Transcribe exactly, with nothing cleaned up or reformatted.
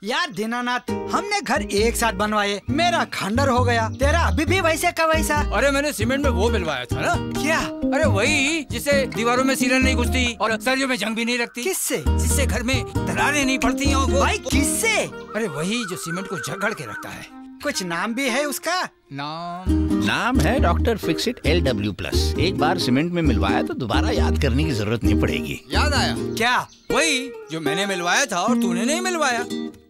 यार दीनानाथ, हमने घर एक साथ बनवाए, मेरा खंडर हो गया, तेरा अभी भी वैसे का वैसा। अरे मैंने सीमेंट में वो मिलवाया था ना। क्या? अरे वही जिससे दीवारों में सीलन नहीं घुसती और सरियों में जंग भी नहीं लगती। किससे? जिससे घर में दरारें नहीं पड़ती हैं। वो भाई किससे? अरे वही जो सीमेंट को जकड़ के रखता है। कुछ नाम भी है उसका? नाम नाम है doctor fixit L W plus. एक बार सीमेंट में मिलवाया तो दोबारा याद करने की जरूरत नहीं पड़ेगी। याद आया? क्या? वही जो मैंने मिलवाया था और तूने नहीं मिलवाया।